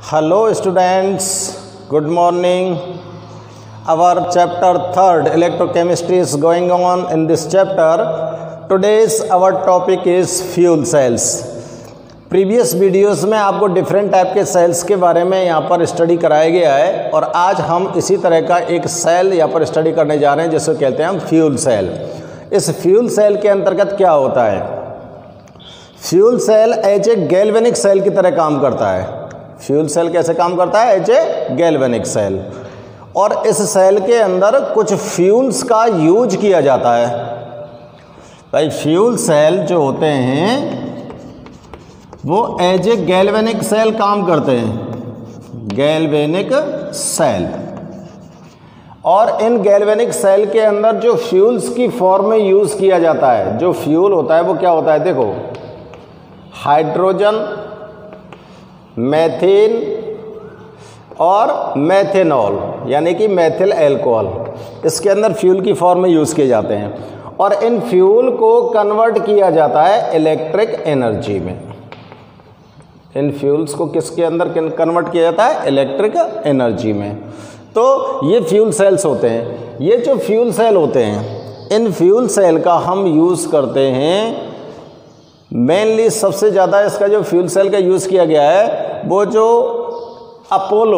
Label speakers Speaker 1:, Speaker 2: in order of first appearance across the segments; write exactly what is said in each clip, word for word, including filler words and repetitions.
Speaker 1: Hello students, good morning. Our chapter third electrochemistry is going on in this chapter. Today's our topic is fuel cells. Previous videos में आपको different type के sales के बारे में यहाँ पर study कराया गया है और आज हम इसी तरह का एक सेल यहाँ पर स्टडी करने जा रहे हैं जिसको कहते हैं हम फ्यूल सेल। इस फ्यूल सेल के अंतर्गत क्या होता है? Fuel cell as a galvanic cell की तरह काम करता है। फ्यूल सेल कैसे काम करता है? As a galvanic cell. और इस सेल के अंदर कुछ फ्यूल्स का यूज किया जाता है। भाई फ्यूल सेल जो होते हैं वो एज ए गैल्वेनिक सेल काम करते हैं, गैल्वेनिक सेल। और इन गैल्वेनिक सेल के अंदर जो फ्यूल्स की फॉर्म में यूज़ किया जाता है, जो फ्यूल होता है वो क्या होता है? देखो, हाइड्रोजन, मेथिन और मेथेनॉल यानी कि मेथिल एल्कोहल, इसके अंदर फ्यूल की फॉर्म में यूज़ किए जाते हैं। और इन फ्यूल को कन्वर्ट किया जाता है इलेक्ट्रिक एनर्जी में। इन फ्यूल्स को किसके अंदर कन्वर्ट किया जाता है? इलेक्ट्रिक एनर्जी में। तो ये फ्यूल सेल्स होते हैं। ये जो फ्यूल सेल होते हैं, इन फ्यूल सेल का हम यूज़ करते हैं मेनली। सबसे ज़्यादा इसका जो फ्यूल सेल का यूज़ किया गया है वो जो अपोलो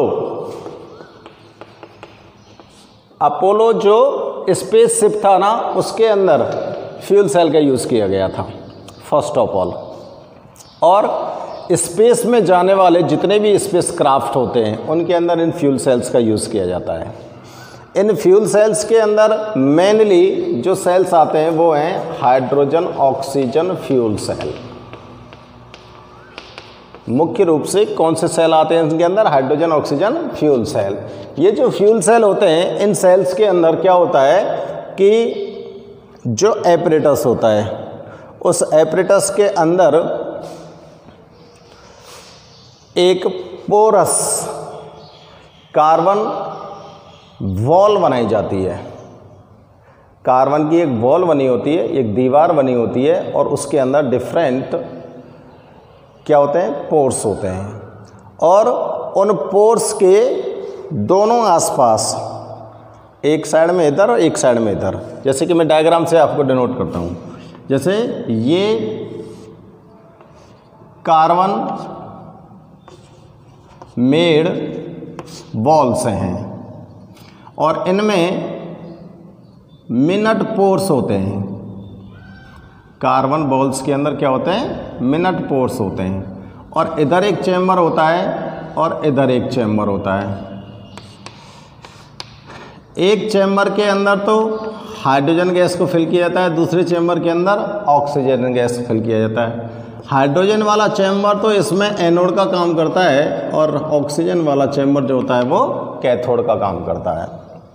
Speaker 1: अपोलो जो स्पेसशिप था ना, उसके अंदर फ्यूल सेल का यूज़ किया गया था फर्स्ट ऑफ ऑल। और स्पेस में जाने वाले जितने भी स्पेस क्राफ्ट होते हैं उनके अंदर इन फ्यूल सेल्स का यूज़ किया जाता है। इन फ्यूल सेल्स के अंदर मेनली जो सेल्स आते हैं वो हैं हाइड्रोजन ऑक्सीजन फ्यूल सेल। मुख्य रूप से कौन से सेल आते हैं इनके अंदर? Hydrogen oxygen fuel cell. ये जो फ्यूल सेल होते हैं, इन सेल्स के अंदर क्या होता है कि जो एपरेटस होता है, उस एपरेटस के अंदर एक पोरस कार्बन वॉल बनाई जाती है। कार्बन की एक वॉल बनी होती है, एक दीवार बनी होती है और उसके अंदर डिफरेंट क्या होते हैं? पोर्स होते हैं। और उन पोर्स के दोनों आसपास, एक साइड में इधर और एक साइड में इधर, जैसे कि मैं डायग्राम से आपको डिनोट करता हूँ। जैसे ये कार्बन मेड बॉल्स हैं और इनमें मिनट पोर्स होते हैं। कार्बन बॉल्स के अंदर क्या होते हैं? मिनट पोर्स होते हैं। और इधर एक चैम्बर होता है और इधर एक चैम्बर होता है। एक चैम्बर के अंदर तो हाइड्रोजन गैस को फिल किया जाता है, दूसरे चैम्बर के अंदर ऑक्सीजन गैस फिल किया जाता है। हाइड्रोजन वाला चैम्बर तो इसमें एनोड का काम करता है और ऑक्सीजन वाला चैम्बर जो होता है वो कैथोड का काम करता है।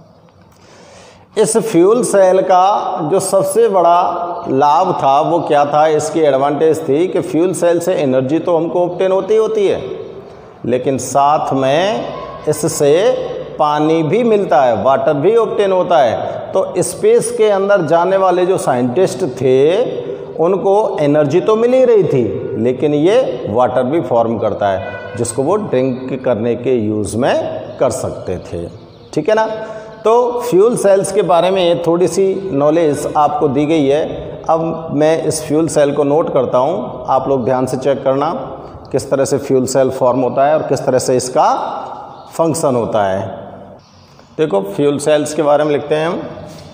Speaker 1: इस फ्यूल सेल का जो सबसे बड़ा लाभ था वो क्या था? इसकी एडवांटेज थी कि फ्यूल सेल से एनर्जी तो हमको ऑब्टेन होती होती है, लेकिन साथ में इससे पानी भी मिलता है, वाटर भी ऑब्टेन होता है। तो स्पेस के अंदर जाने वाले जो साइंटिस्ट थे उनको एनर्जी तो मिल ही रही थी, लेकिन ये वाटर भी फॉर्म करता है जिसको वो ड्रिंक करने के यूज़ में कर सकते थे। ठीक है ना? तो फ्यूल सेल्स के बारे में थोड़ी सी नॉलेज आपको दी गई है। अब मैं इस फ्यूल सेल को नोट करता हूँ, आप लोग ध्यान से चेक करना किस तरह से फ्यूल सेल फॉर्म होता है और किस तरह से इसका फंक्शन होता है। देखो, फ्यूल सेल्स के बारे में लिखते हैं हम।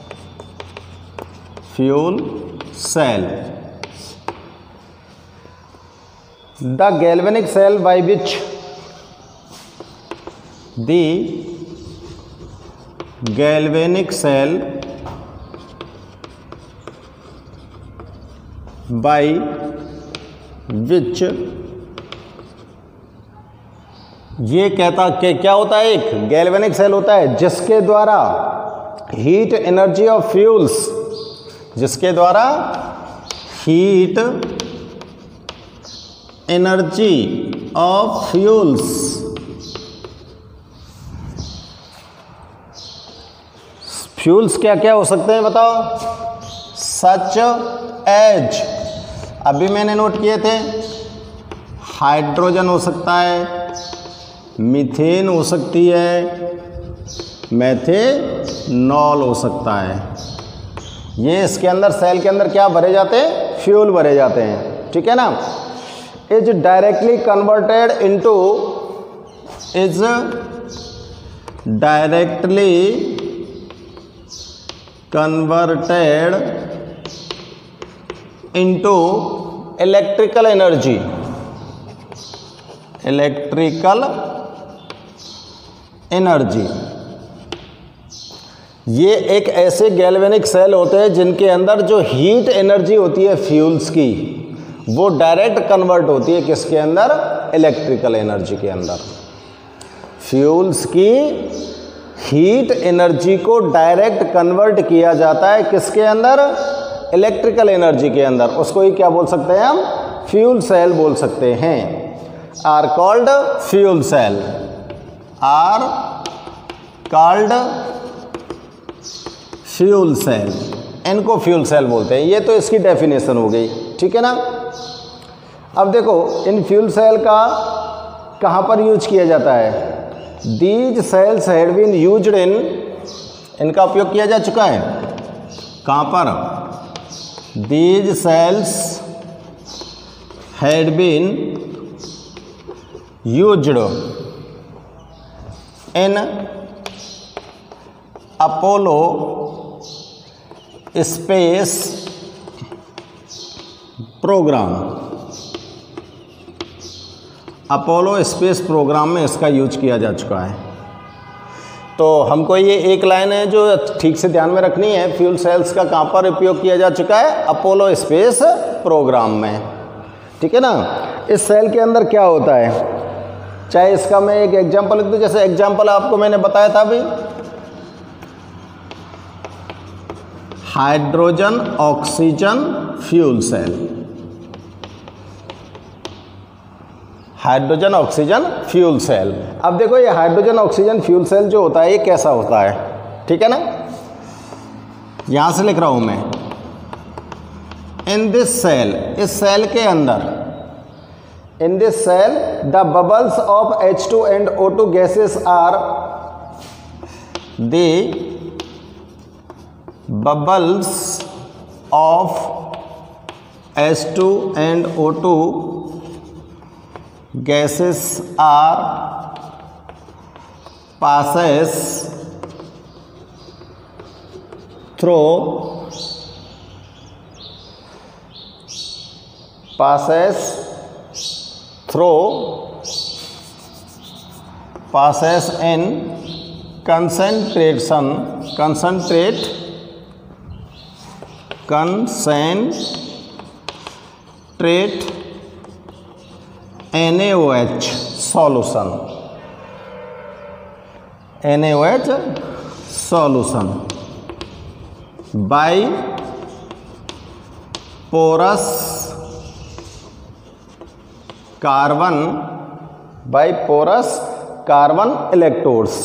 Speaker 1: Fuel cell, the galvanic cell by which the galvanic cell by which, ये कहता कि क्या होता है? एक गैल्वेनिक सेल होता है जिसके द्वारा हीट एनर्जी ऑफ फ्यूल्स, जिसके द्वारा heat energy of fuels fuels क्या क्या हो सकते हैं बताओ? सच एज, अभी मैंने नोट किए थे, हाइड्रोजन हो सकता है, मीथेन हो सकती है, मेथेनॉल हो सकता है। ये इसके अंदर सेल के अंदर क्या भरे जाते हैं, फ्यूल भरे जाते हैं, ठीक है ना। Is directly converted into is directly converted into electrical energy, electrical energy. ये एक ऐसे गैल्वेनिक सेल होते हैं जिनके अंदर जो हीट एनर्जी होती है फ्यूल्स की, वो डायरेक्ट कन्वर्ट होती है किसके अंदर, इलेक्ट्रिकल एनर्जी के अंदर। फ्यूल्स की हीट एनर्जी को डायरेक्ट कन्वर्ट किया जाता है किसके अंदर, इलेक्ट्रिकल एनर्जी के अंदर। उसको ही क्या बोल सकते हैं हम, फ्यूल सेल बोल सकते हैं। Are called fuel cell, are called fuel cell, इनको फ्यूल सेल बोलते हैं। ये तो इसकी डेफिनेशन हो गई, ठीक है ना। अब देखो इन फ्यूल सेल का कहाँ पर यूज किया जाता है, these cells had been used in, इनका उपयोग किया जा चुका है कहाँ पर, these cells had been used in Apollo space program, Apollo space program में इसका यूज किया जा चुका है। तो हमको ये एक लाइन है जो ठीक से ध्यान में रखनी है, फ्यूल सेल्स का कहाँ पर उपयोग किया जा चुका है, अपोलो स्पेस प्रोग्राम में, ठीक है ना। इस सेल के अंदर क्या होता है, चाहे इसका मैं एक एग्जांपल लिख दूँ, जैसे एग्जांपल आपको मैंने बताया था अभी, hydrogen oxygen fuel cell, hydrogen oxygen fuel cell. अब देखो ये हाइड्रोजन ऑक्सीजन फ्यूल सेल जो होता है ये कैसा होता है, ठीक है ना। यहां से लिख रहा हूं मैं, इन दिस सेल, इस सेल के अंदर, in this cell the bubbles of H two and O two gases are the bubbles of H two and O two gases are passes through passes through passes in concentration concentrate concentrate N A O H solution, N A O H solution by porous carbon by porous carbon electrodes।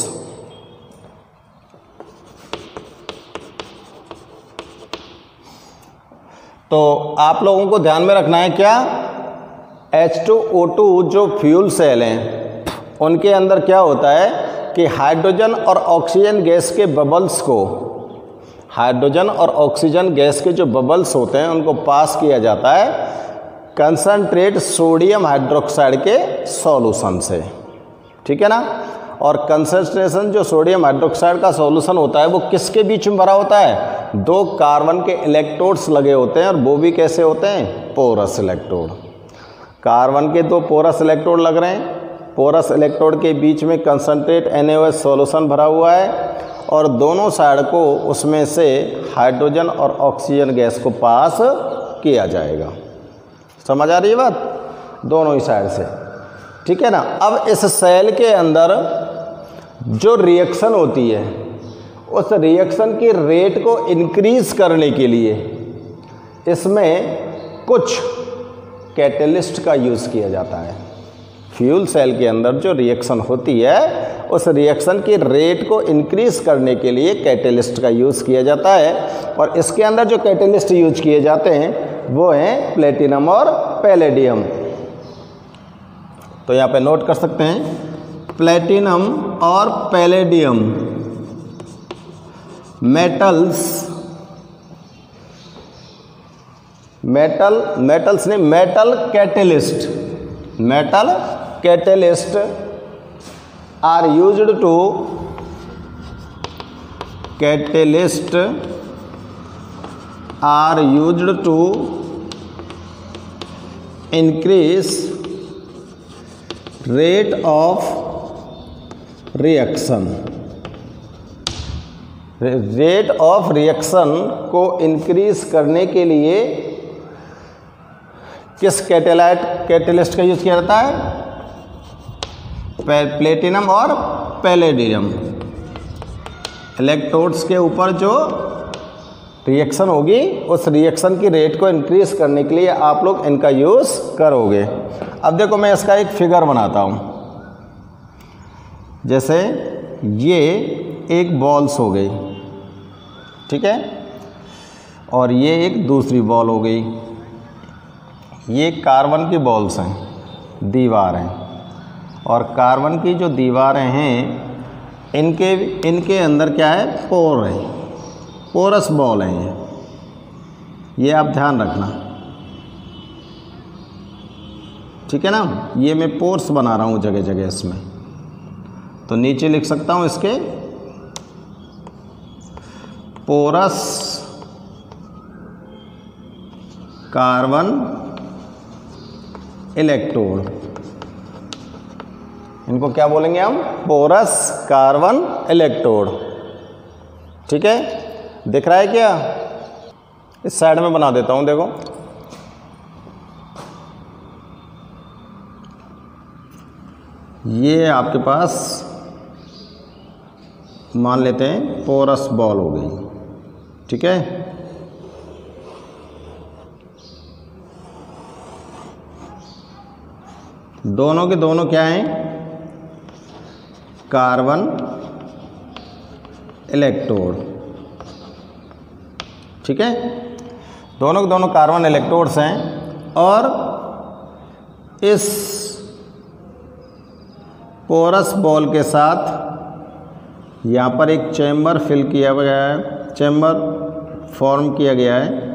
Speaker 1: तो आप लोगों को ध्यान में रखना है क्या, H two O two जो फ्यूल सेल हैं उनके अंदर क्या होता है कि हाइड्रोजन और ऑक्सीजन गैस के बबल्स को, हाइड्रोजन और ऑक्सीजन गैस के जो बबल्स होते हैं उनको पास किया जाता है कंसनट्रेट सोडियम हाइड्रोक्साइड के सॉल्यूशन से, ठीक है ना। और कंसंट्रेशन जो सोडियम हाइड्रोक्साइड का सॉल्यूशन होता है वो किसके बीच में भरा होता है, दो कार्बन के इलेक्ट्रोड्स लगे होते हैं, और वो भी कैसे होते हैं, पोरस इलेक्ट्रोड। कार्बन के दो पोरस इलेक्ट्रोड लग रहे हैं, पोरस इलेक्ट्रोड के बीच में concentrate N A O H solution भरा हुआ है, और दोनों साइड को उसमें से हाइड्रोजन और ऑक्सीजन गैस को पास किया जाएगा। समझ आ रही है बात, दोनों ही साइड से, ठीक है ना। अब इस सेल के अंदर जो रिएक्शन होती है उस रिएक्शन की रेट को इंक्रीज करने के लिए इसमें कुछ कैटलिस्ट का यूज़ किया जाता है। फ्यूल सेल के अंदर जो रिएक्शन होती है उस रिएक्शन की रेट को इंक्रीज करने के लिए कैटलिस्ट का यूज़ किया जाता है, और इसके अंदर जो कैटलिस्ट यूज किए जाते हैं वो हैं प्लेटिनम और पैलेडियम। तो यहाँ पे नोट कर सकते हैं प्लेटिनम और पैलेडियम मेटल्स मेटल मेटल्स नहीं metal catalyst metal catalyst are used to catalyst are used to increase rate of reaction rate of reaction को इंक्रीज करने के लिए किस कैटेलाइट कैटेलिस्ट का यूज किया जाता है? प्लेटिनम और पैलेडियम इलेक्ट्रोड्स के ऊपर जो रिएक्शन होगी उस रिएक्शन की रेट को इंक्रीज करने के लिए आप लोग इनका यूज़ करोगे। अब देखो मैं इसका एक फिगर बनाता हूँ। जैसे ये एक बॉल्स हो गई, ठीक है, और ये एक दूसरी बॉल हो गई। ये कार्बन की बॉल्स हैं, दीवार हैं, और कार्बन की जो दीवारें हैं इनके इनके अंदर क्या है? पोर है, पोरस बॉल है ये ये आप ध्यान रखना, ठीक है ना। ये मैं पोर्स बना रहा हूँ जगह जगह इसमें, तो नीचे लिख सकता हूँ इसके पोरस कार्बन इलेक्ट्रोड। इनको क्या बोलेंगे हम? पोरस कार्बन इलेक्ट्रोड, ठीक है। दिख रहा है क्या? इस साइड में बना देता हूं, देखो ये आपके पास मान लेते हैं पोरस बॉल हो गई, ठीक है। दोनों के दोनों क्या हैं? कार्बन इलेक्ट्रोड, ठीक है। दोनों के दोनों कार्बन इलेक्ट्रोड्स हैं और इस पोरस बॉल के साथ यहाँ पर एक चैम्बर फिल किया गया है, चैम्बर फॉर्म किया गया है,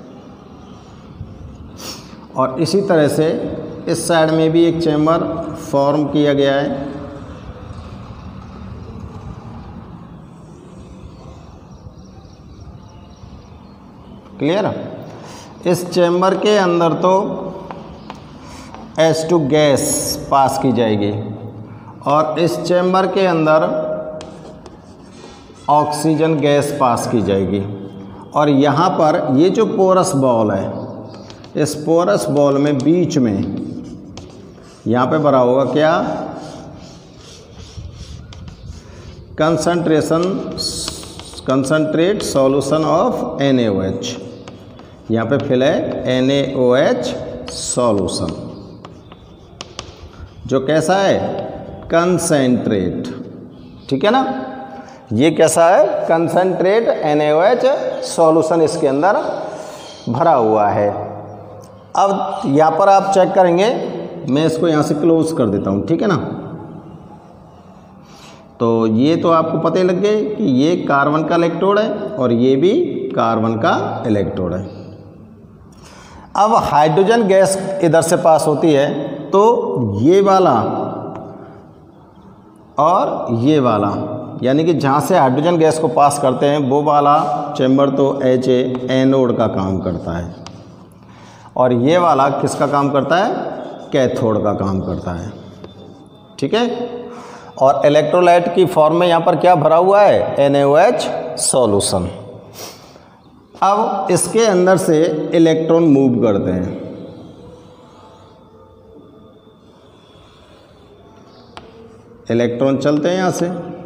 Speaker 1: और इसी तरह से इस साइड में भी एक चैम्बर फॉर्म किया गया है। क्लियर? इस चैम्बर के अंदर तो एच टू गैस पास की जाएगी और इस चैम्बर के अंदर ऑक्सीजन गैस पास की जाएगी, और यहाँ पर ये जो पोरस बॉल है, इस पोरस बॉल में बीच में यहाँ पे भरा होगा क्या? Concentration concentrate solution of N A O H. यहाँ पे फिल है N A O H solution, जो कैसा है? कंसंट्रेट, ठीक है ना। ये कैसा है? Concentrate N A O H solution इसके अंदर भरा हुआ है। अब यहाँ पर आप चेक करेंगे, मैं इसको यहाँ से क्लोज कर देता हूँ, ठीक है ना। तो ये तो आपको पता ही लग गए कि ये कार्बन का इलेक्ट्रोड है और ये भी कार्बन का इलेक्ट्रोड है। अब हाइड्रोजन गैस इधर से पास होती है, तो ये वाला और ये वाला, यानी कि जहाँ से हाइड्रोजन गैस को पास करते हैं वो वाला चैम्बर तो एच ए एनोड का काम करता है, और ये वाला किसका काम करता है? कैथोड का काम करता है, ठीक है। और इलेक्ट्रोलाइट की फॉर्म में यहाँ पर क्या भरा हुआ है? N A O H solution. अब इसके अंदर से इलेक्ट्रॉन मूव करते हैं, इलेक्ट्रॉन चलते हैं यहाँ से।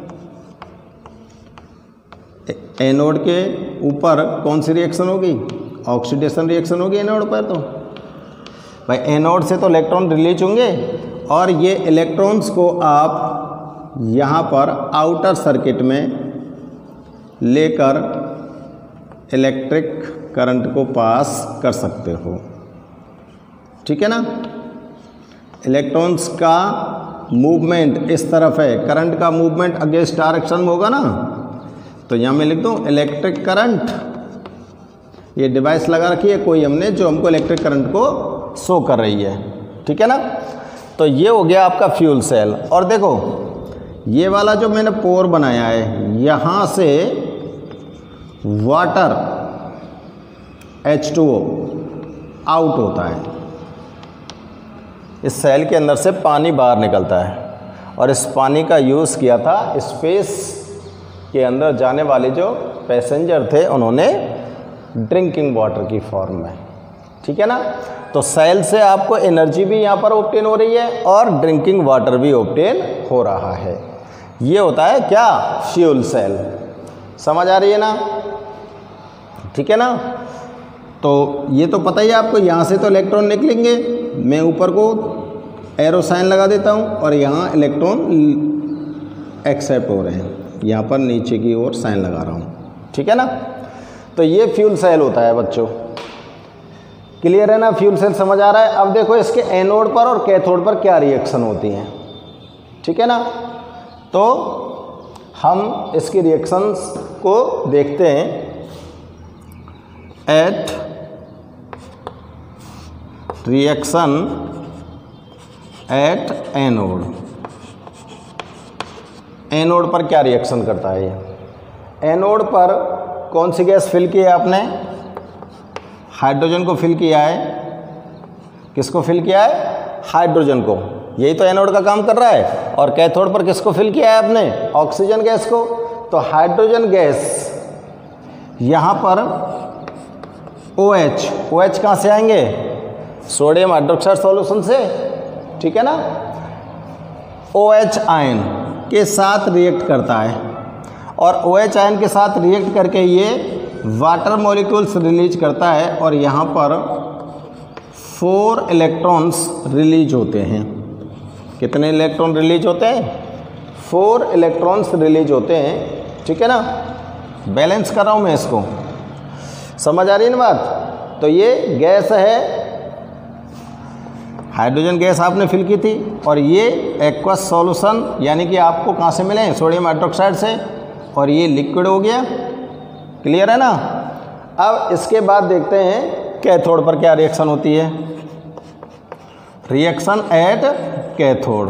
Speaker 1: एनोड के ऊपर कौन सी रिएक्शन होगी? ऑक्सीडेशन रिएक्शन होगी एनोड पर। तो भाई एनोड से तो इलेक्ट्रॉन रिलीज होंगे, और ये इलेक्ट्रॉन्स को आप यहाँ पर आउटर सर्किट में लेकर इलेक्ट्रिक करंट को पास कर सकते हो, ठीक है ना। इलेक्ट्रॉन्स का मूवमेंट इस तरफ है, करंट का मूवमेंट अगेंस्ट डायरेक्शन में होगा ना, तो यहाँ मैं लिख दूँ इलेक्ट्रिक करंट। ये डिवाइस लगा रखी है कोई हमने जो हमको इलेक्ट्रिक करंट को शो कर रही है, ठीक है ना। तो ये हो गया आपका फ्यूल सेल। और देखो ये वाला जो मैंने पोर बनाया है, यहाँ से water H two O out होता है, इस सेल के अंदर से पानी बाहर निकलता है, और इस पानी का यूज़ किया था स्पेस के अंदर जाने वाले जो पैसेंजर थे उन्होंने ड्रिंकिंग वाटर की फॉर्म में, ठीक है ना। तो सेल से आपको एनर्जी भी यहाँ पर ऑब्टेन हो रही है और ड्रिंकिंग वाटर भी ऑब्टेन हो रहा है। ये होता है क्या, फ्यूल सेल। समझ आ रही है ना, ठीक है ना। तो ये तो पता ही है आपको, यहाँ से तो इलेक्ट्रॉन निकलेंगे, मैं ऊपर को एरो साइन लगा देता हूँ और यहाँ इलेक्ट्रॉन एक्सेप्ट हो रहे हैं, यहाँ पर नीचे की ओर साइन लगा रहा हूँ, ठीक है ना। तो ये फ्यूल सेल होता है बच्चों, क्लियर है ना। फ्यूल सेल समझ आ रहा है। अब देखो इसके एनोड पर और कैथोड पर क्या रिएक्शन होती हैं, ठीक है ना। तो हम इसकी रिएक्शंस को देखते हैं। At reaction at anode, anode पर क्या रिएक्शन करता है ये। एनोड पर कौन सी गैस फिल की है आपने, हाइड्रोजन को फिल किया है। किसको फिल किया है, हाइड्रोजन को, यही तो एनोड का काम कर रहा है। और कैथोड पर किसको फिल किया है आपने, ऑक्सीजन गैस को। तो हाइड्रोजन गैस यहाँ पर OH, OH कहाँ से आएंगे, सोडियम हाइड्रोक्साइड सॉल्यूशन से, ठीक है ना। OH आयन के साथ रिएक्ट करता है और OH आयन के साथ रिएक्ट करके ये वाटर मॉलिक्यूल्स रिलीज करता है और यहाँ पर फोर इलेक्ट्रॉन्स रिलीज होते हैं। कितने इलेक्ट्रॉन रिलीज होते हैं, फोर इलेक्ट्रॉन्स रिलीज होते हैं, ठीक है ना। बैलेंस कर रहा हूँ मैं इसको, समझ आ रही है ना बात। तो ये गैस है, हाइड्रोजन गैस आपने फिल की थी, और ये एक्वस सॉल्यूशन यानी कि आपको कहाँ से मिले, सोडियम हाइड्रोक्साइड से, और ये लिक्विड हो गया, क्लियर है ना। अब इसके बाद देखते हैं कैथोड पर क्या रिएक्शन होती है। रिएक्शन एट कैथोड,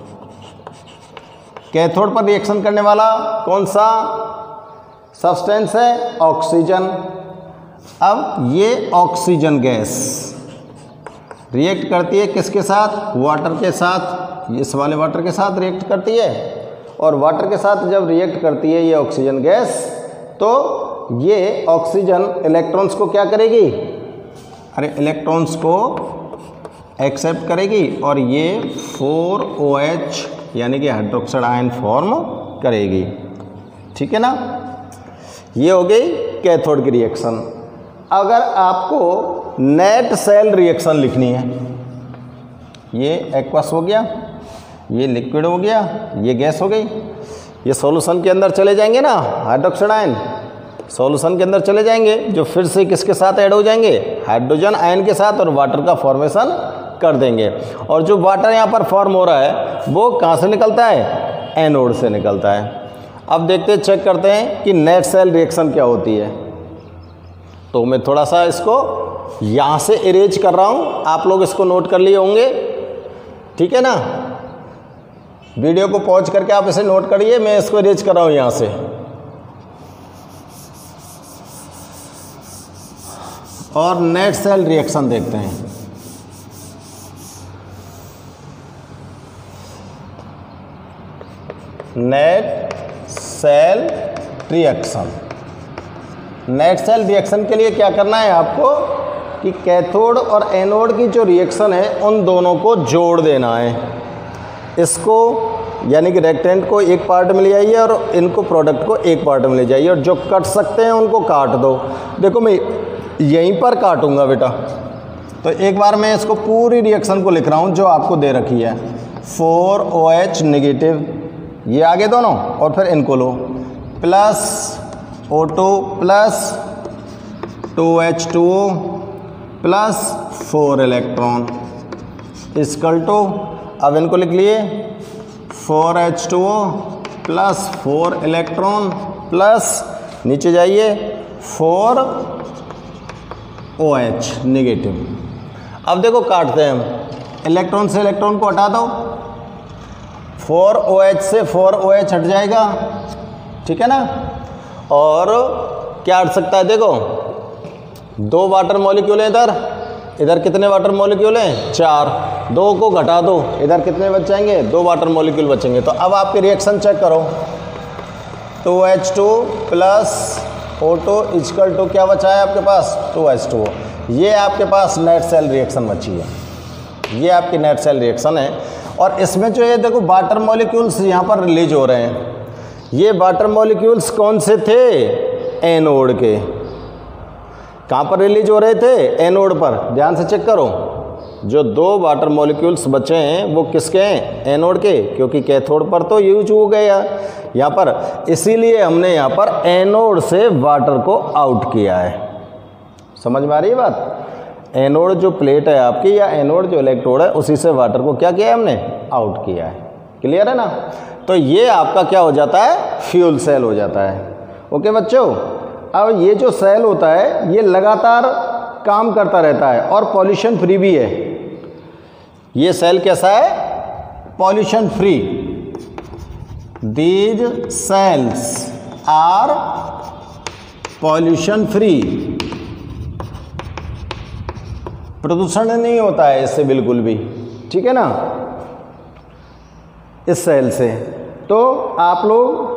Speaker 1: कैथोड पर रिएक्शन करने वाला कौन सा सब्सटेंस है, ऑक्सीजन। अब ये ऑक्सीजन गैस रिएक्ट करती है किसके साथ, वाटर के साथ, इस वाले वाटर के साथ रिएक्ट करती है। और वाटर के साथ जब रिएक्ट करती है ये ऑक्सीजन गैस, तो ये ऑक्सीजन इलेक्ट्रॉन्स को क्या करेगी, अरे इलेक्ट्रॉन्स को एक्सेप्ट करेगी और ये फोर ओ एच यानी कि हाइड्रोक्साइड आयन फॉर्म करेगी, ठीक है ना। ये हो गई कैथोड की रिएक्शन। अगर आपको नेट सेल रिएक्शन लिखनी है, ये एक्वस हो गया, ये लिक्विड हो गया, ये गैस हो गई, ये सॉल्यूशन के अंदर चले जाएंगे ना, हाइड्रोक्साइड आयन सॉल्यूशन के अंदर चले जाएंगे, जो फिर से किसके साथ ऐड हो जाएंगे, हाइड्रोजन आयन के साथ, और वाटर का फॉर्मेशन कर देंगे। और जो वाटर यहाँ पर फॉर्म हो रहा है वो कहाँ से निकलता है, एनोड से निकलता है। अब देखते हैं, चेक करते हैं कि नेट सेल रिएक्शन क्या होती है। तो मैं थोड़ा सा इसको यहाँ से इरेज कर रहा हूँ, आप लोग इसको नोट कर लिए होंगे, ठीक है ना। वीडियो को पॉज करके आप इसे नोट करिए, मैं इसको इरेज कर रहा हूँ यहाँ से। और नेट सेल रिएक्शन देखते हैं। Net cell reaction, net cell reaction के लिए क्या करना है आपको कि कैथोड और एनोड की जो रिएक्शन है उन दोनों को जोड़ देना है। इसको यानी कि रेक्टेंट को एक पार्ट में ले जाइए और इनको प्रोडक्ट को एक पार्ट में ले जाइए, और जो कट सकते हैं उनको काट दो। देखो मैं यहीं पर काटूंगा बेटा, तो एक बार मैं इसको पूरी रिएक्शन को लिख रहा हूँ जो आपको दे रखी है। फोर ओ एच नेगेटिव, ये आगे दोनों, और फिर इनको लो, plus O two plus two H two O plus four electron equal to, अब इनको लिख लिए four H two O plus four electron plus नीचे जाइए फोर ओ एच निगेटिव। अब देखो काटते हैं हम, इलेक्ट्रॉन से इलेक्ट्रॉन को हटा दो, फोर ओ एच से फोर ओ एच हट जाएगा, ठीक है ना। और क्या हट सकता है, देखो दो वाटर मॉलिक्यूल हैं इधर, इधर कितने वाटर मॉलिक्यूल हैं, चार, दो को घटा दो, इधर कितने बच जाएंगे, दो वाटर मॉलिक्यूल बचेंगे। तो अब आपके रिएक्शन चेक करो, two H two plus O two equal to क्या बचा है आपके पास, टू एच टू ओ। ये आपके पास नेट सेल रिएक्शन बची है, ये आपकी नेट सेल रिएक्शन है। और इसमें जो ये देखो वाटर मॉलिक्यूल्स यहाँ पर रिलीज हो रहे हैं, ये वाटर मॉलिक्यूल्स कौन से थे, एनोड के। कहाँ पर रिलीज हो रहे थे, एनोड पर, ध्यान से चेक करो। जो दो वाटर मॉलिक्यूल्स बचे हैं वो किसके हैं, एनोड के, क्योंकि कैथोड पर तो यूज हो गया यहाँ पर, इसीलिए हमने यहाँ पर एनोड से वाटर को आउट किया है। समझ में आ रही है बात। एनोड जो प्लेट है आपकी या एनोड जो इलेक्ट्रोड है उसी से वाटर को क्या किया है हमने, आउट किया है। क्लियर है ना। तो ये आपका क्या हो जाता है, फ्यूल सेल हो जाता है। ओके बच्चों, अब ये जो सेल होता है ये लगातार काम करता रहता है और पॉल्यूशन फ्री भी है। ये सेल कैसा है, pollution free. These cells are pollution free, प्रदूषण नहीं होता है इससे बिल्कुल भी, ठीक है ना, इस सेल से। तो आप लोग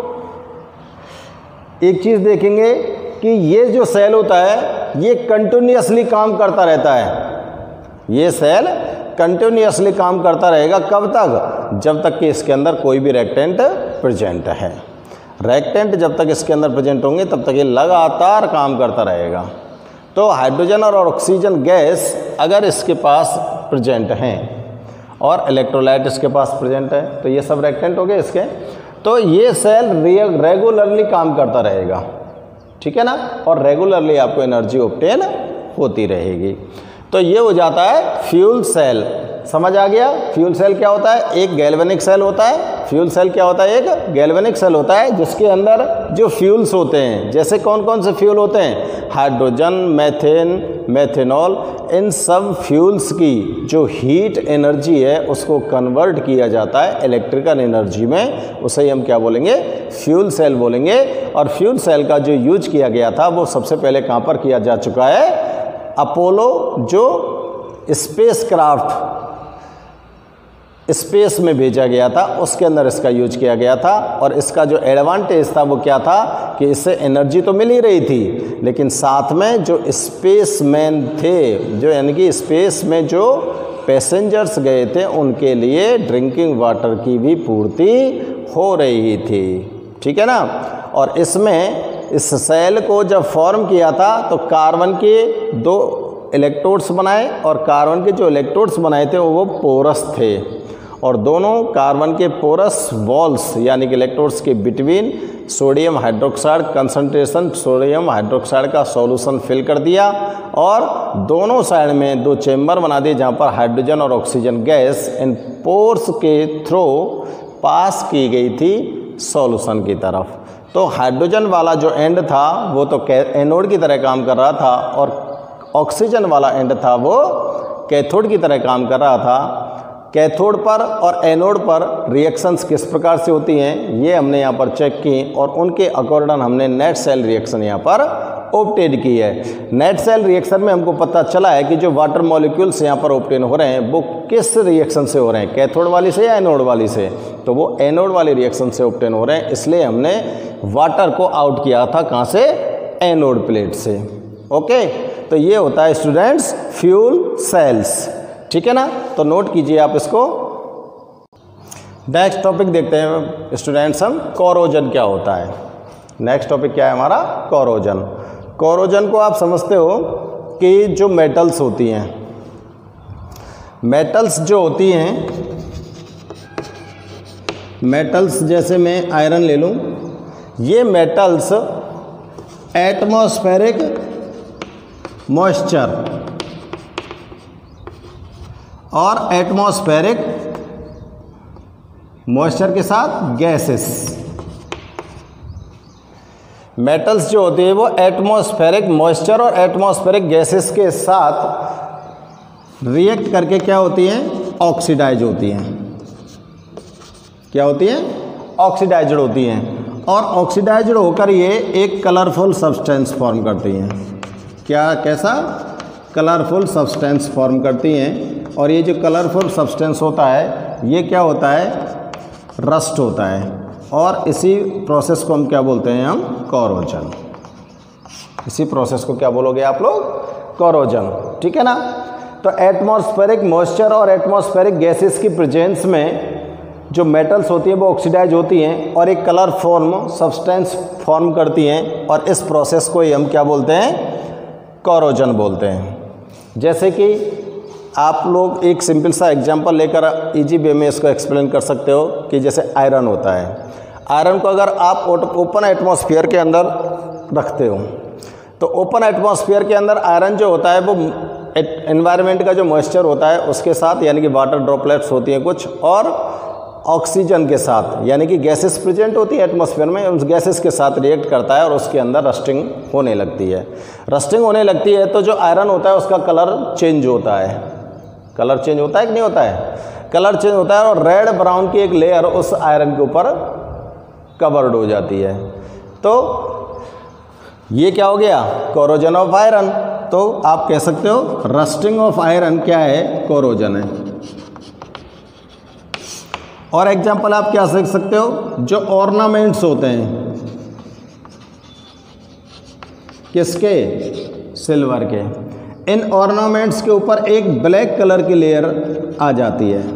Speaker 1: एक चीज़ देखेंगे कि ये जो सेल होता है ये कंटिन्यूअसली काम करता रहता है। ये सेल कंटिन्यूअसली काम करता रहेगा, कब तक, जब तक कि इसके अंदर कोई भी रिएक्टेंट प्रेजेंट है। रिएक्टेंट जब तक इसके अंदर प्रेजेंट होंगे तब तक ये लगातार काम करता रहेगा। तो हाइड्रोजन और ऑक्सीजन गैस अगर इसके पास प्रेजेंट हैं और इलेक्ट्रोलाइट इसके पास प्रेजेंट है तो ये सब रिएक्टेंट हो गए इसके, तो ये सेल रेगुलरली काम करता रहेगा, ठीक है ना, और रेगुलरली आपको एनर्जी ऑब्टेन होती रहेगी। तो ये हो जाता है फ्यूल सेल। समझ आ गया। फ्यूल सेल क्या होता है, एक गैल्वेनिक सेल होता है। फ्यूल सेल क्या होता है, एक गैल्वेनिक सेल होता है जिसके अंदर जो फ्यूल्स होते हैं, जैसे कौन कौन से फ्यूल होते हैं, हाइड्रोजन, मेथेन, मेथेनॉल, इन सब फ्यूल्स की जो हीट एनर्जी है उसको कन्वर्ट किया जाता है इलेक्ट्रिकल एनर्जी में, उसे ही हम क्या बोलेंगे, फ्यूल सेल बोलेंगे। और फ्यूल सेल का जो यूज किया गया था वो सबसे पहले कहाँ पर किया जा चुका है, अपोलो जो स्पेस क्राफ्ट स्पेस में भेजा गया था उसके अंदर इसका यूज किया गया था। और इसका जो एडवांटेज था वो क्या था कि इससे एनर्जी तो मिल ही रही थी, लेकिन साथ में जो स्पेसमैन थे, जो यानी कि स्पेस में जो पैसेंजर्स गए थे उनके लिए ड्रिंकिंग वाटर की भी पूर्ति हो रही थी, ठीक है ना। और इसमें इस सेल को जब फॉर्म किया था तो कार्बन के दो इलेक्ट्रोड्स बनाए और कार्बन के जो इलेक्ट्रोड्स बनाए थे वो पोरस थे, और दोनों कार्बन के पोरस वॉल्स यानी कि इलेक्ट्रोड्स के between sodium hydroxide concentration, sodium hydroxide का सॉल्यूशन फिल कर दिया और दोनों साइड में दो चेंबर बना दिए जहाँ पर हाइड्रोजन और ऑक्सीजन गैस इन पोर्स के थ्रू पास की गई थी सॉल्यूशन की तरफ। तो हाइड्रोजन वाला जो एंड था वो तो एनोड की तरह काम कर रहा था और ऑक्सीजन वाला एंड था वो कैथोड की तरह काम कर रहा था। कैथोड पर और एनोड पर रिएक्शंस किस प्रकार से होती हैं ये हमने यहाँ पर चेक की और उनके अकॉर्डिंग हमने नेट सेल रिएक्शन यहाँ पर ऑब्टेन की है। नेट सेल रिएक्शन में हमको पता चला है कि जो वाटर मॉलिक्यूल्स यहाँ पर ऑब्टेन हो रहे हैं वो किस रिएक्शन से हो रहे हैं, कैथोड वाली से या एनोड वाली से, तो वो एनोड वाली रिएक्शन से ऑब्टेन हो रहे हैं। इसलिए हमने वाटर को आउट किया था कहाँ से, एनोड प्लेट से। ओके, तो ये होता है स्टूडेंट्स फ्यूल सेल्स, ठीक है ना। तो नोट कीजिए आप इसको। नेक्स्ट टॉपिक देखते हैं स्टूडेंट्स हम, कोरोजन क्या होता है। नेक्स्ट टॉपिक क्या है हमारा, कोरोजन। कोरोजन को आप समझते हो कि जो मेटल्स होती हैं, मेटल्स जो होती हैं, मेटल्स जैसे मैं आयरन ले लूँ, ये मेटल्स एटमॉस्फेरिक मॉइस्चर और एटमॉस्फेरिक मॉइस्चर के साथ गैसेस। मेटल्स जो होती है वो एटमॉस्फेरिक मॉइस्चर और एटमॉस्फेरिक गैसेस के साथ रिएक्ट करके क्या होती हैं, ऑक्सीडाइज होती हैं। क्या होती हैं, ऑक्सीडाइज्ड होती हैं, और ऑक्सीडाइज्ड होकर ये एक कलरफुल सब्सटेंस फॉर्म करती हैं। क्या, कैसा, कलरफुल सब्सटेंस फॉर्म करती हैं। और ये जो कलरफुल सब्सटेंस होता है ये क्या होता है, रस्ट होता है, और इसी प्रोसेस को हम क्या बोलते हैं, हम कोरोजन। इसी प्रोसेस को क्या बोलोगे आप लोग, कोरोजन, ठीक है ना। तो एटमॉस्फेरिक मॉइस्चर और एटमॉस्फेरिक गैसेस की प्रेजेंस में जो मेटल्स होती हैं वो ऑक्सीडाइज होती हैं और एक कलर फॉर्म सब्सटेंस फॉर्म करती हैं, और इस प्रोसेस को ही हम क्या बोलते हैं, कोरोजन बोलते हैं। जैसे कि आप लोग एक सिंपल सा एग्जांपल लेकर इजी वे में इसको एक्सप्लेन कर सकते हो कि जैसे आयरन होता है। आयरन को अगर आप ओपन एटमॉस्फेयर के अंदर रखते हो तो ओपन एटमॉस्फेयर के अंदर आयरन जो होता है वो एनवायरनमेंट का जो मॉइस्चर होता है उसके साथ, यानी कि वाटर ड्रॉपलेट्स होती हैं कुछ, और ऑक्सीजन के साथ, यानी कि गैसेस प्रेजेंट होती है एटमॉस्फेयर में, उस गैसेस के साथ रिएक्ट करता है और उसके अंदर रस्टिंग होने लगती है। रस्टिंग होने लगती है तो जो आयरन होता है उसका कलर चेंज होता है। कलर चेंज होता है कि नहीं होता है, कलर चेंज होता है, और रेड ब्राउन की एक लेयर उस आयरन के ऊपर कवर्ड हो जाती है। तो ये क्या हो गया, कोरोजन ऑफ आयरन। तो आप कह सकते हो रस्टिंग ऑफ आयरन क्या है, कोरोजन है। और एग्जांपल आप क्या देख सकते हो, जो ऑर्नामेंट्स होते हैं किसके, सिल्वर के, इन ऑर्नामेंट्स के ऊपर एक ब्लैक कलर की लेयर आ जाती है,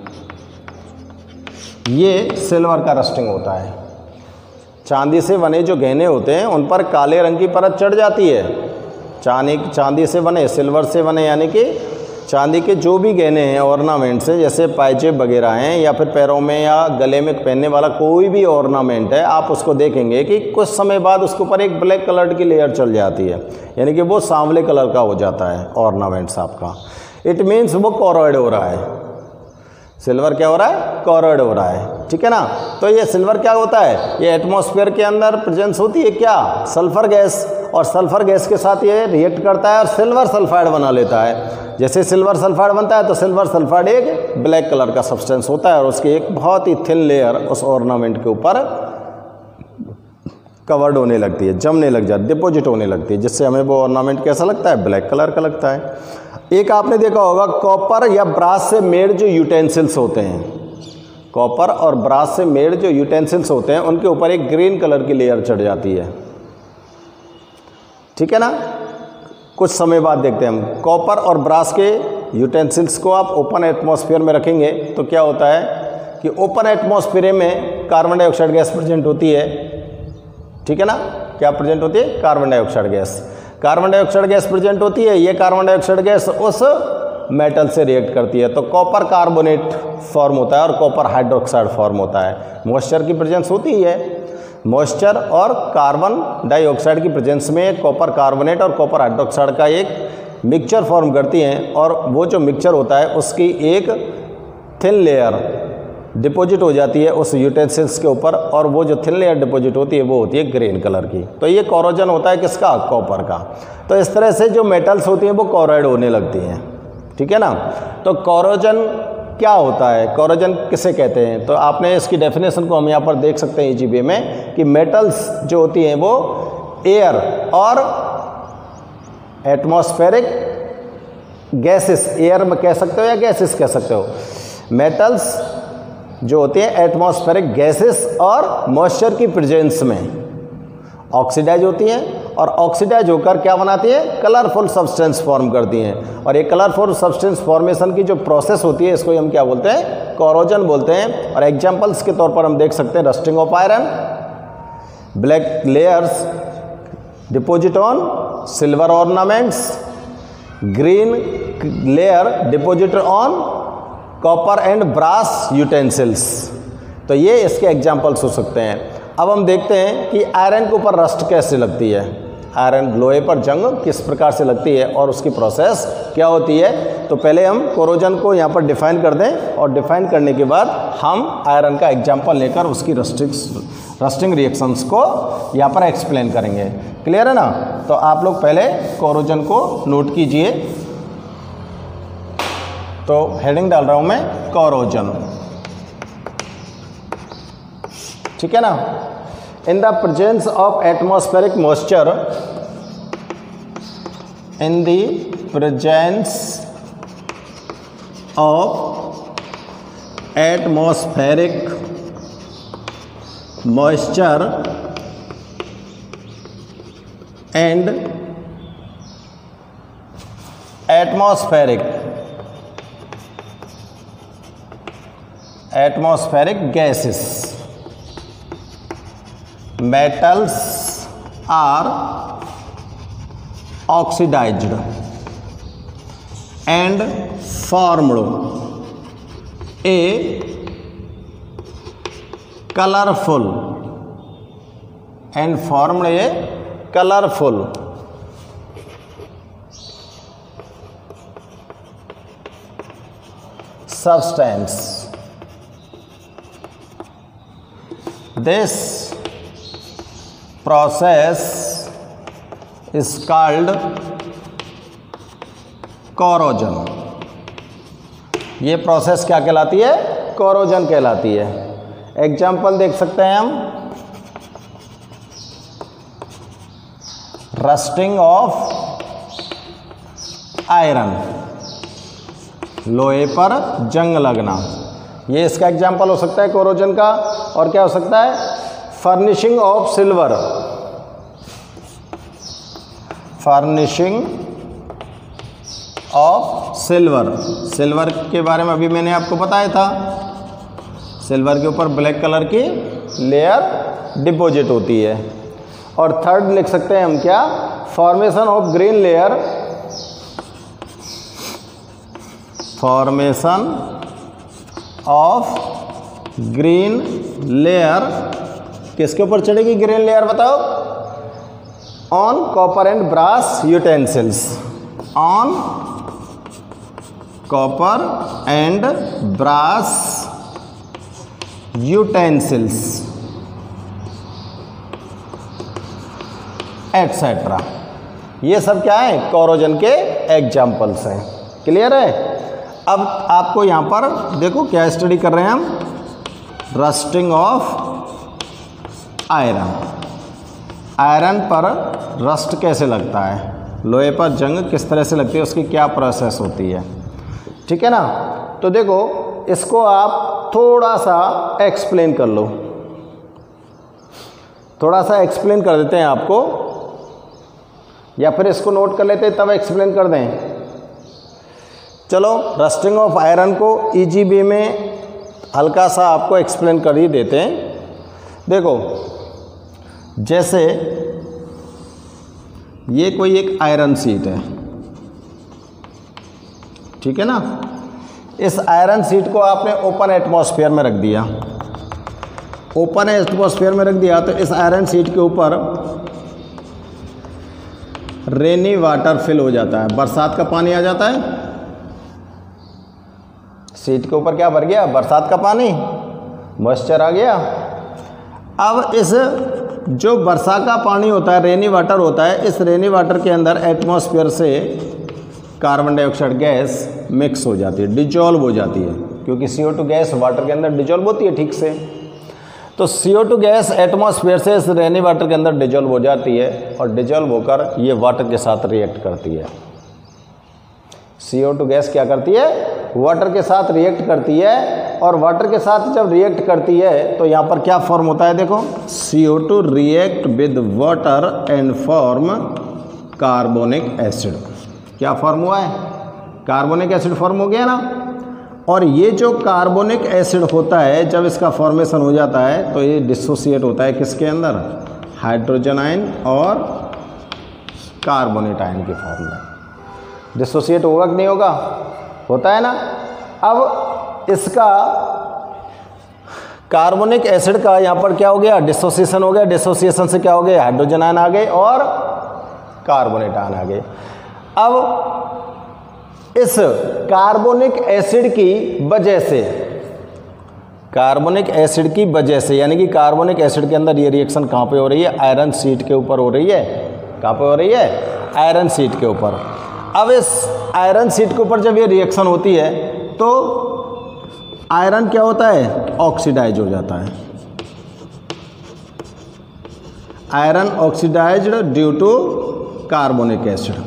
Speaker 1: ये सिल्वर का रस्टिंग होता है। चांदी से बने जो गहने होते हैं उन पर काले रंग की परत चढ़ जाती है। चांदी चांदी से बने, सिल्वर से बने, यानी कि चांदी के जो भी गहने हैं ऑर्नामेंट्स हैं, जैसे पायजेब वगैरह हैं, या फिर पैरों में या गले में पहनने वाला कोई भी ऑर्नामेंट है, आप उसको देखेंगे कि कुछ समय बाद उसके ऊपर एक ब्लैक कलर की लेयर चल जाती है, यानी कि वो सांवले कलर का हो जाता है ऑर्नामेंट्स आपका। इट मीन्स वो कोरोइड हो रहा है। सिल्वर क्या हो रहा है, कोरोइड हो रहा है, ठीक है ना। तो ये सिल्वर क्या होता है, ये एटमॉस्फेयर के अंदर प्रेजेंस होती है क्या, सल्फर गैस, और सल्फर गैस के साथ ये रिएक्ट करता है और सिल्वर सल्फाइड बना लेता है। जैसे सिल्वर सल्फाइड बनता है तो सिल्वर सल्फाइड एक ब्लैक कलर का सब्सटेंस होता है, और उसकी एक बहुत ही थिन लेयर उस ऑर्नामेंट के ऊपर कवर्ड होने लगती है, जमने लग जाती है, डिपॉजिट होने लगती है, जिससे हमें वो ऑर्नामेंट कैसा लगता है, ब्लैक कलर का लगता है। एक आपने देखा होगा कॉपर या ब्रास से मेड जो यूटेंसिल्स होते हैं, कॉपर और ब्रास से मेड जो यूटेंसिल्स होते हैं उनके ऊपर एक ग्रीन कलर की लेयर चढ़ जाती है, ठीक है ना। कुछ समय बाद देखते हैं हम, कॉपर और ब्रास के यूटेंसिल्स को आप ओपन एटमॉस्फेयर में रखेंगे तो क्या होता है कि ओपन एटमॉस्फेयर में कार्बन डाइऑक्साइड गैस प्रेजेंट होती है, ठीक है ना। क्या प्रेजेंट होती है, carbon dioxide gas. Carbon dioxide gas present होती है, ये कार्बन डाइऑक्साइड गैस उस मेटल से रिएक्ट करती है तो कॉपर कार्बोनेट फॉर्म होता है और कॉपर हाइड्रोक्साइड फॉर्म होता है। मॉइस्चर की प्रेजेंस होती ही है, मॉइस्चर और कार्बन डाइऑक्साइड की प्रेजेंस में कॉपर कार्बोनेट और कॉपर हाइड्रोक्साइड का एक मिक्सचर फॉर्म करती हैं, और वो जो मिक्सचर होता है उसकी एक थिन लेयर डिपॉजिट हो जाती है उस यूटेंसिल्स के ऊपर, और वो जो थिन लेयर डिपॉजिट होती है वो होती है ग्रीन कलर की। तो ये कोरोजन होता है किसका, कॉपर का। तो इस तरह से जो मेटल्स होती हैं वो कोरोइड होने लगती हैं, ठीक है ना। तो कोरोजन क्या होता है, कोरोजन किसे कहते हैं, तो आपने इसकी डेफिनेशन को हम यहाँ पर देख सकते हैं इजी वे में कि मेटल्स जो होती हैं वो एयर और एटमॉस्फेरिक गैसेस, एयर में कह सकते हो या गैसेस कह सकते हो, मेटल्स जो होते हैं एटमॉस्फेरिक गैसेस और मॉइस्चर की प्रेजेंस में ऑक्सीडाइज होती हैं, और ऑक्सीडाइज होकर क्या बनाती है, कलरफुल सब्सटेंस फॉर्म करती हैं। और ये कलरफुल सब्सटेंस फॉर्मेशन की जो प्रोसेस होती है इसको हम क्या बोलते हैं, कोरोजन बोलते हैं। और एग्जांपल्स के तौर पर हम देख सकते हैं rusting of iron, black layers deposit on silver ornaments, green layer deposit on copper and brass utensils. तो ये इसके एग्जांपल्स हो सकते हैं। अब हम देखते हैं कि आयरन के ऊपर रस्ट कैसे लगती है। आयरन लोहे पर जंग किस प्रकार से लगती है और उसकी प्रोसेस क्या होती है। तो पहले हम कोरोजन को यहाँ पर डिफाइन कर दें और डिफाइन करने के बाद हम आयरन का एग्जाम्पल लेकर उसकी रस्टिंग रस्टिंग रिएक्शंस को यहाँ पर एक्सप्लेन करेंगे। क्लियर है ना। तो आप लोग पहले कोरोजन को नोट कीजिए। तो हेडिंग डाल रहा हूँ मैं कोरोजन, ठीक है ना। In the presence of atmospheric moisture, in the presence of atmospheric moisture and atmospheric atmospheric gases, metals are oxidized and formed a colorful and formed a colorful substance. This process is called corrosion. ये process क्या कहलाती है? Corrosion कहलाती है। Example देख सकते हैं हम, रस्टिंग ऑफ आयरन, लोहे पर जंग लगना, ये इसका एग्जाम्पल हो सकता है कोरोजन का। और क्या हो सकता है? Furnishing of silver, furnishing of silver, silver के बारे में अभी मैंने आपको बताया था। सिल्वर के ऊपर ब्लैक कलर की लेयर डिपॉजिट होती है। और थर्ड लिख सकते हैं हम क्या? Formation of green layer, formation of green layer किसके ऊपर चढ़ेगी ग्रीन लेयर बताओ? On copper and brass utensils, on copper and brass utensils etcetera. ये सब क्या है? कोरोजन के एग्जाम्पल्स हैं। क्लियर है। अब आपको यहाँ पर देखो क्या स्टडी कर रहे हैं हम, रस्टिंग ऑफ आयरन, आयरन पर रस्ट कैसे लगता है, लोहे पर जंग किस तरह से लगती है, उसकी क्या प्रोसेस होती है। ठीक है ना। तो देखो इसको आप थोड़ा सा एक्सप्लेन कर लो, थोड़ा सा एक्सप्लेन कर देते हैं आपको, या फिर इसको नोट कर लेते हैं तब एक्सप्लेन कर दें। चलो रस्टिंग ऑफ आयरन को इजी वे में हल्का सा आपको एक्सप्लेन कर ही देते हैं। देखो जैसे ये कोई एक आयरन शीट है, ठीक है ना। इस आयरन शीट को आपने ओपन एटमॉस्फेयर में रख दिया, ओपन एटमॉस्फेयर में रख दिया तो इस आयरन शीट के ऊपर रेनी वाटर फिल हो जाता है, बरसात का पानी आ जाता है। शीट के ऊपर क्या भर गया? बरसात का पानी, मॉइस्चर आ गया। अब इस जो वर्षा का पानी होता है, रेनी वाटर होता है, इस रेनी वाटर के अंदर एटमॉस्फेयर से कार्बन डाइऑक्साइड गैस मिक्स हो जाती है, डिजॉल्व हो जाती है, क्योंकि C O two gas water के अंदर डिजॉल्व होती है ठीक से। तो C O two gas atmosphere से इस रेनी वाटर के अंदर डिजॉल्व हो जाती है और डिजॉल्व होकर ये वाटर के साथ रिएक्ट करती है। सी ओ टू गैस क्या करती है? वाटर के साथ रिएक्ट करती है। और वाटर के साथ जब रिएक्ट करती है तो यहाँ पर क्या फॉर्म होता है? देखो C O two react with water and form carbonic acid. क्या फॉर्म हुआ है? कार्बोनिक एसिड फॉर्म हो गया ना। और ये जो कार्बोनिक एसिड होता है जब इसका फॉर्मेशन हो जाता है तो ये डिसोसिएट होता है किसके अंदर? हाइड्रोजन आयन और कार्बोनेट आयन के फॉर्म में। डिसोसिएट होगा कि नहीं होगा? होता है ना। अब इसका कार्बोनिक एसिड का यहाँ पर क्या हो गया? डिसोसिएशन हो गया। डिसोसिएशन से क्या हो गया? हाइड्रोजन आयन आ गए और कार्बोनेट आयन आ गए। अब इस कार्बोनिक एसिड की वजह से कार्बोनिक एसिड की वजह से यानी कि कार्बोनिक एसिड के अंदर ये रिएक्शन कहाँ पे हो रही है? आयरन शीट के ऊपर हो रही है। कहाँ पे हो रही है? आयरन शीट के ऊपर। अब इस आयरन शीट के ऊपर जब ये रिएक्शन होती है तो आयरन क्या होता है? ऑक्सीडाइज हो जाता है। Iron oxidized due to carbonic acid.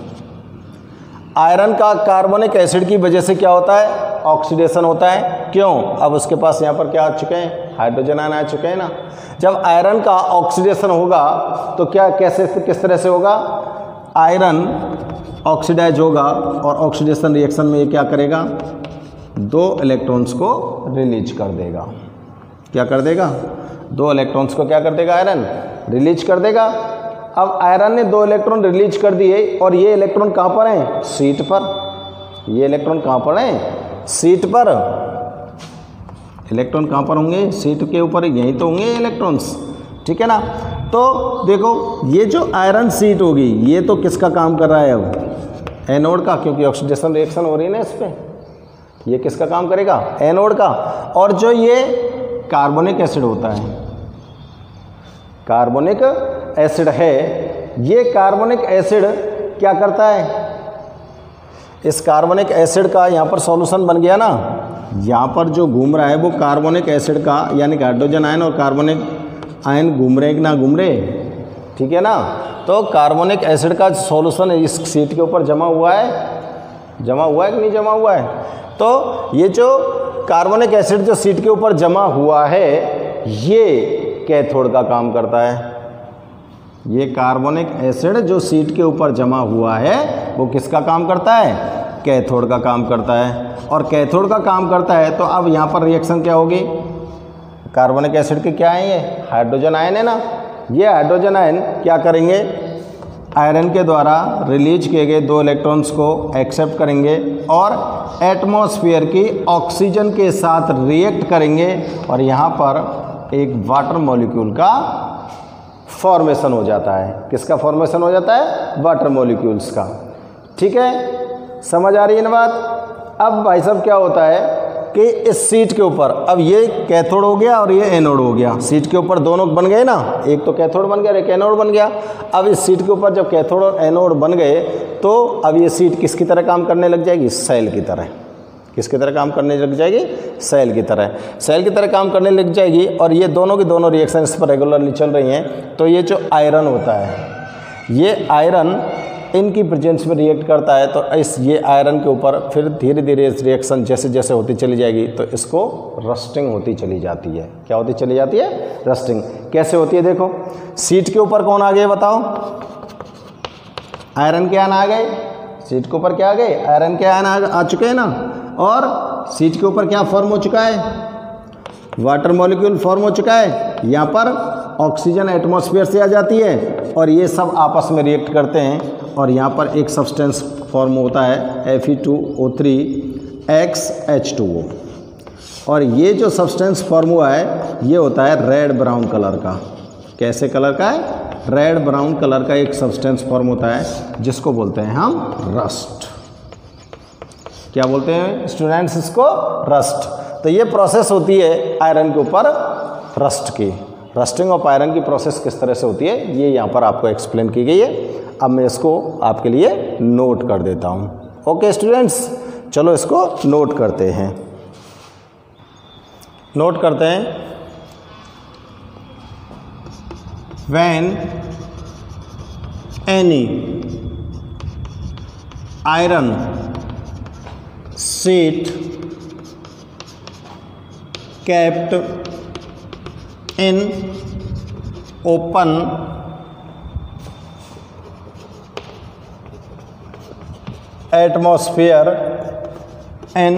Speaker 1: Iron का कार्बोनिक एसिड की वजह से क्या होता है? ऑक्सीडेशन होता है। क्यों? अब उसके पास यहाँ पर क्या आ चुके हैं? हाइड्रोजन आयन आ चुके हैं ना। जब आयरन का ऑक्सीडेशन होगा तो क्या कैसे किस तरह से होगा? आयरन ऑक्सीडाइज होगा और ऑक्सीडेशन रिएक्शन में ये क्या करेगा? दो इलेक्ट्रॉन्स को रिलीज कर देगा। क्या कर देगा? दो इलेक्ट्रॉन्स को क्या कर देगा? आयरन रिलीज कर देगा। अब आयरन ने दो इलेक्ट्रॉन रिलीज कर दिए और ये इलेक्ट्रॉन कहाँ पर हैं? शीट पर। ये इलेक्ट्रॉन कहाँ पर हैं? शीट पर। इलेक्ट्रॉन कहाँ पर होंगे? शीट के ऊपर। यहीं तो होंगे इलेक्ट्रॉन्स, ठीक है ना। तो देखो ये जो आयरन शीट होगी ये तो किसका काम कर रहा है? अब एनोड का, क्योंकि ऑक्सीडेशन रिएक्शन हो रही है ना इस पर। ये किसका काम करेगा? एनोड का। और जो ये कार्बोनिक एसिड होता है, कार्बोनिक एसिड है, ये कार्बोनिक एसिड क्या करता है? इस कार्बोनिक एसिड का यहाँ पर सॉल्यूशन बन गया ना। यहाँ पर जो घूम रहा है वो कार्बोनिक एसिड का यानी कि हाइड्रोजन आयन और कार्बोनिक आयन घूम रहे कि ना घूम रहे, ठीक है ना। तो कार्बोनिक एसिड का सॉल्यूशन इस शीट के ऊपर जमा हुआ है, जमा हुआ है कि नहीं जमा हुआ है? तो ये जो कार्बोनिक एसिड जो शीट के ऊपर जमा हुआ है ये कैथोड का काम करता है। ये कार्बोनिक एसिड जो शीट के ऊपर जमा हुआ है वो किसका काम करता है? कैथोड का काम करता है। और कैथोड का काम करता है तो अब यहाँ पर रिएक्शन क्या होगी? कार्बोनिक एसिड के क्या है? ये हाइड्रोजन आयन है ना। ये हाइड्रोजन आयन क्या करेंगे? आयरन के द्वारा रिलीज किए गए दो इलेक्ट्रॉन्स को एक्सेप्ट करेंगे और एटमॉस्फेयर की ऑक्सीजन के साथ रिएक्ट करेंगे और यहाँ पर एक वाटर मॉलिक्यूल का फॉर्मेशन हो जाता है। किसका फॉर्मेशन हो जाता है? वाटर मॉलिक्यूल्स का। ठीक है, समझ आ रही है ना बात। अब भाई साहब क्या होता है कि इस शीट के ऊपर अब ये कैथोड हो गया और ये एनोड हो गया। शीट के ऊपर दोनों बन गए ना, एक तो कैथोड बन गया और एक एनोड बन गया। अब इस शीट के ऊपर जब कैथोड और एनोड बन गए तो अब ये शीट किसकी तरह काम करने लग जाएगी? सेल की तरह। किसकी तरह काम करने लग जाएगी? सेल की तरह। सेल की तरह काम करने लग जाएगी और ये दोनों की दोनों रिएक्शन इस पर रेगुलरली चल रही हैं। तो ये जो आयरन होता है, ये आयरन इनकी प्रेजेंस में रिएक्ट करता है तो इस ये आयरन के ऊपर फिर धीरे धीरे इस रिएक्शन जैसे जैसे होती चली जाएगी तो इसको रस्टिंग होती चली जाती है। क्या होती चली जाती है? रस्टिंग। कैसे होती है? देखो, शीट के ऊपर कौन आ गए बताओ? आयरन के आयन आ गए। शीट के ऊपर क्या आ गए? आयरन के आयन आ, आ चुके हैं ना। और शीट के ऊपर क्या फॉर्म हो चुका है? वाटर मॉलिक्यूल फॉर्म हो चुका है। यहाँ पर ऑक्सीजन एटमॉस्फेयर से आ जाती है और ये सब आपस में रिएक्ट करते हैं और यहाँ पर एक सब्सटेंस फॉर्म होता है F E two O three X H two O. और ये जो सब्सटेंस फॉर्म हुआ है ये होता है रेड ब्राउन कलर का। कैसे कलर का है? रेड ब्राउन कलर का एक सब्सटेंस फॉर्म होता है जिसको बोलते हैं हम रस्ट। क्या बोलते हैं स्टूडेंट्स इसको? रस्ट। तो ये प्रोसेस होती है आयरन के ऊपर रस्ट की। रस्टिंग ऑफ आयरन की प्रोसेस किस तरह से होती है ये यहाँ पर आपको एक्सप्लेन की गई है। अब मैं इसको आपके लिए नोट कर देता हूँ। ओके स्टूडेंट्स, चलो इसको नोट करते हैं। नोट करते हैं। When any iron sheet kept in open atmosphere in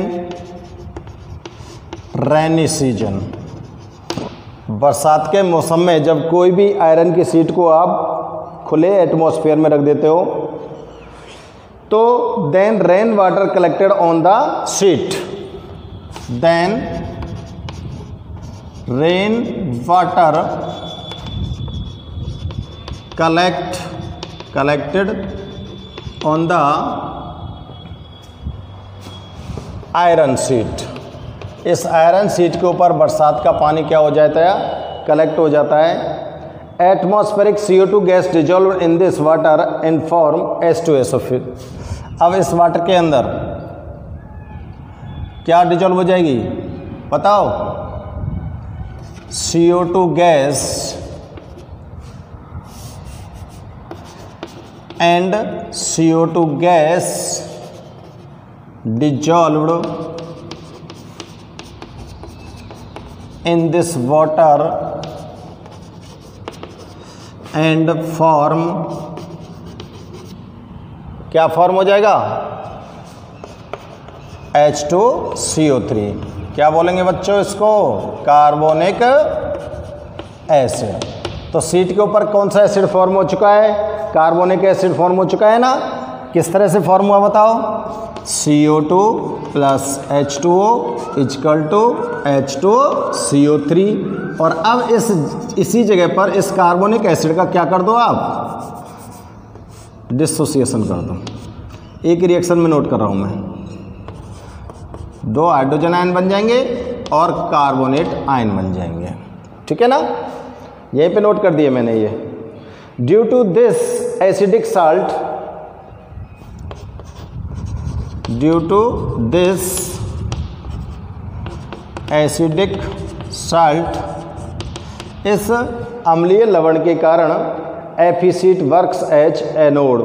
Speaker 1: rainy season। बरसात के मौसम में जब कोई भी आयरन की शीट को आप खुले एटमॉस्फेयर में रख देते हो तो then rain water collected on the sheet, then rain water collect collected on the iron sheet. इस आयरन शीट के ऊपर बरसात का पानी क्या हो जाता है, कलेक्ट हो जाता है। Atmospheric C O two gas dissolve in this water in form H two S O. फिर अब इस वाटर के अंदर क्या डिजोल्व हो जाएगी बताओ, C O two gas and C O two gas dissolved in this water and form, क्या फॉर्म हो जाएगा, H two C O three. क्या बोलेंगे बच्चों इसको, कार्बोनिक एसिड। तो शीट के ऊपर कौन सा एसिड फॉर्म हो चुका है, कार्बोनिक एसिड फॉर्म हो चुका है ना। किस तरह से फॉर्म हुआ बताओ, C O two plus H two O equal to H two O C O three. और अब इस इसी जगह पर इस कार्बोनिक एसिड का क्या कर दो आप, डिसोसिएशन कर दो। एक रिएक्शन में नोट कर रहा हूं मैं, दो हाइड्रोजन आयन बन जाएंगे और कार्बोनेट आयन बन जाएंगे, ठीक है ना। यहीं पे नोट कर दिए मैंने ये। Due to this acidic salt, due to this acidic salt, इस अम्लीय लवण के कारण F E sheet works as anode.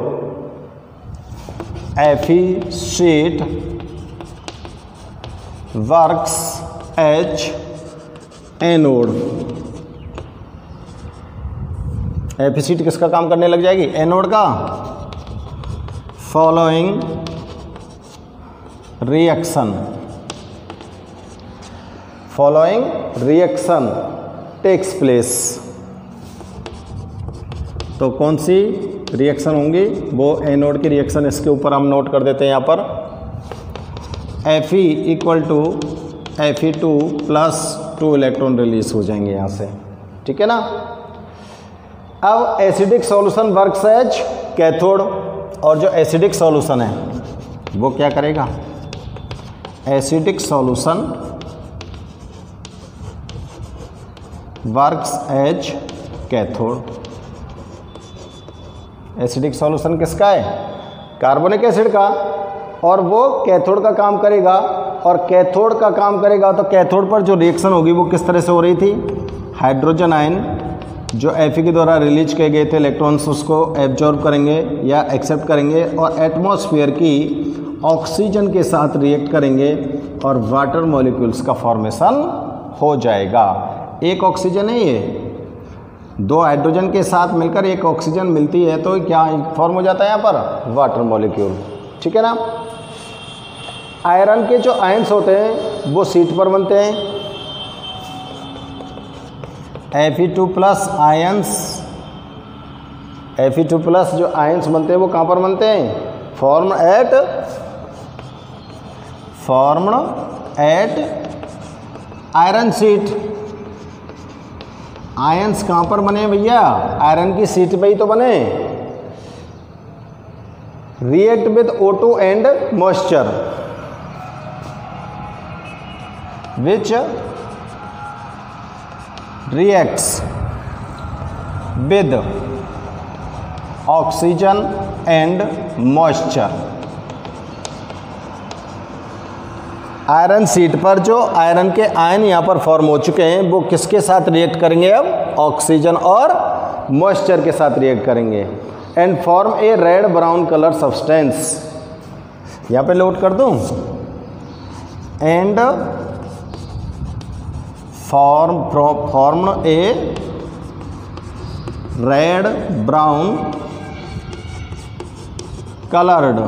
Speaker 1: F E sheet works as anode. F E sheet किसका काम करने लग जाएगी, एनोड का। Following reaction, following reaction takes place. तो कौन सी रिएक्शन होंगी, वो एनोड की रिएक्शन इसके ऊपर हम नोट कर देते हैं यहाँ पर। Fe equal to F E two plus two electron release हो जाएंगे यहाँ से, ठीक है ना। अब acidic solution works as cathode, और जो एसिडिक सॉल्यूशन है वो क्या करेगा, acidic solution works as cathode. Acidic solution किसका है, कार्बोनिक एसिड का, और वो कैथोड का काम करेगा। और कैथोड का काम करेगा तो कैथोड पर जो रिएक्शन होगी वो किस तरह से हो रही थी, हाइड्रोजन आयन जो Fe के द्वारा रिलीज किए गए थे इलेक्ट्रॉन्स उसको एब्जॉर्ब करेंगे या एक्सेप्ट करेंगे और एटमॉस्फेयर की ऑक्सीजन के साथ रिएक्ट करेंगे और वाटर मॉलिक्यूल्स का फॉर्मेशन हो जाएगा। एक ऑक्सीजन है ये, दो हाइड्रोजन के साथ मिलकर एक ऑक्सीजन मिलती है तो क्या फॉर्म हो जाता है यहाँ पर, वाटर मॉलिक्यूल, ठीक है ना। आयरन के जो आयंस होते हैं वो शीट पर बनते हैं। F E two plus ions, F E two plus जो आयंस बनते हैं वो कहाँ पर बनते हैं, form at formed at iron sheet. Ions कहाँ पर बने भैया, आयरन की शीट पे ही तो बने। React with O two and moisture which reacts with oxygen and moisture। Iron sheet पर जो आयरन के आयन यहाँ पर फॉर्म हो चुके हैं वो किसके साथ रिएक्ट करेंगे, अब ऑक्सीजन और मॉइस्चर के साथ रिएक्ट करेंगे and form a red brown colour substance. यहाँ पे नोट कर दूँ, and form formed a red brown colored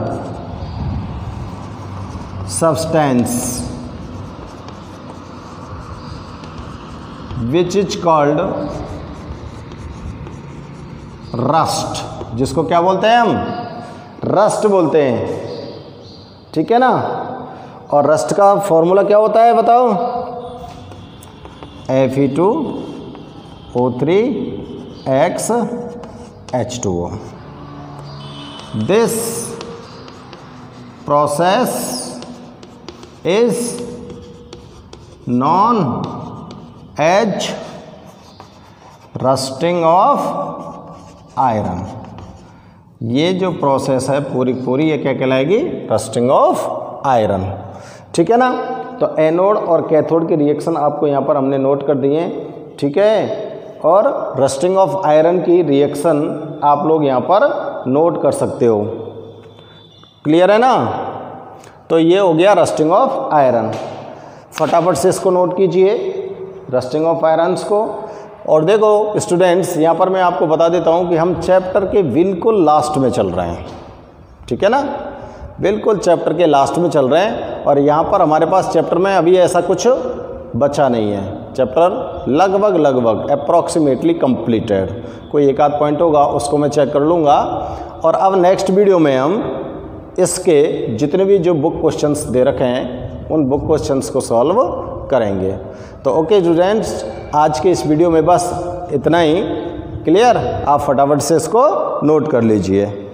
Speaker 1: substance which is called rust, जिसको क्या बोलते हैं हम, रस्ट बोलते हैं, ठीक है ना। और रस्ट का फॉर्मूला क्या होता है बताओ, F E two O three X H two O. This process is known as rusting of iron. ये जो प्रोसेस है पूरी पूरी ये क्या कहलाएगी? Rusting of iron. ठीक है ना। तो एनोड और कैथोड के रिएक्शन आपको यहाँ पर हमने नोट कर दिए, ठीक है। और रस्टिंग ऑफ आयरन की रिएक्शन आप लोग यहाँ पर नोट कर सकते हो। क्लियर है ना। तो ये हो गया रस्टिंग ऑफ आयरन। फटाफट से इसको नोट कीजिए, रस्टिंग ऑफ आयरन्स को। और देखो स्टूडेंट्स, यहाँ पर मैं आपको बता देता हूँ कि हम चैप्टर के बिल्कुल लास्ट में चल रहे हैं, ठीक है ना। बिल्कुल चैप्टर के लास्ट में चल रहे हैं और यहाँ पर हमारे पास चैप्टर में अभी ऐसा कुछ बचा नहीं है। चैप्टर लगभग लगभग अप्रॉक्सीमेटली कंप्लीटेड। कोई एक आध पॉइंट होगा उसको मैं चेक कर लूँगा। और अब नेक्स्ट वीडियो में हम इसके जितने भी जो बुक क्वेश्चंस दे रखे हैं उन बुक क्वेश्चंस को सॉल्व करेंगे। तो ओके स्टूडेंट्स, आज के इस वीडियो में बस इतना ही। क्लियर? आप फटाफट से इसको नोट कर लीजिए।